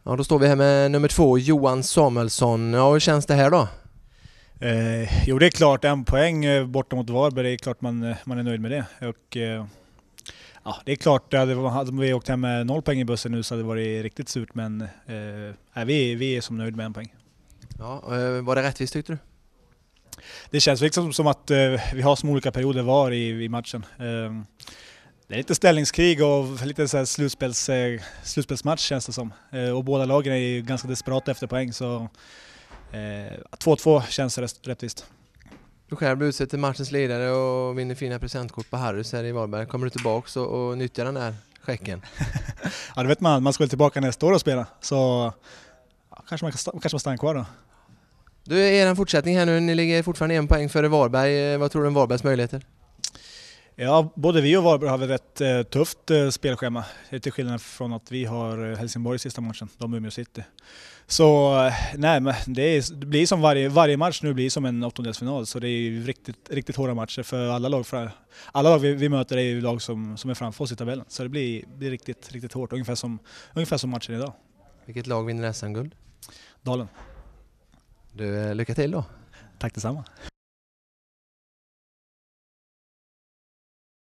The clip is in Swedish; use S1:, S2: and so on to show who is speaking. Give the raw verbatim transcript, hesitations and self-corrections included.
S1: Ja, då står vi här med nummer två, Johan Samuelsson. Ja, hur känns det här då?
S2: Eh, jo, det är klart, en poäng borta mot Varberg, det är klart man, man är nöjd med det. Och, eh, ja, det är klart, hade, hade vi åkt hem med noll poäng i bussen nu så hade det varit riktigt surt, men eh, vi, vi är som nöjd med en poäng.
S1: Ja, var det rättvist tyckte du?
S2: Det känns liksom som att eh, vi har som olika perioder var i, i matchen. Eh, det är lite ställningskrig och lite så här slutspels, eh, slutspelsmatch känns det som. Eh, och båda lagen är ju ganska desperata efter poäng, så två två känns rätt, rättvist.
S1: Du själv blir utsedd till matchens ledare och vinner fina presentkort på Harrys här i Varberg. Kommer du tillbaka och, och nyttjar den där checken?
S2: Ja, det vet man. Man ska tillbaka nästa år och spela. Så ja, kanske man kan kanske man stannar kvar då.
S1: Du, är en fortsättning här nu. Ni ligger fortfarande en poäng före Varberg. Vad tror du om Varbergs möjligheter?
S2: Ja, både vi och Varberg har ett eh, tufft eh, spelschema. Till skillnad från att vi har Helsingborg i sista matchen. De är med City. Så nej, men det, är, det blir som varje, varje match nu blir som en åttondelsfinal, så det är riktigt, riktigt hårda matcher för alla lag. För alla lag vi, vi möter är ju lag som, som är framför oss i tabellen, så det blir, blir riktigt, riktigt hårt, ungefär som, ungefär som matchen idag.
S1: Vilket lag vinner S M-guld?
S2: Dalen.
S1: Du, lycka till då.
S2: Tack detsamma.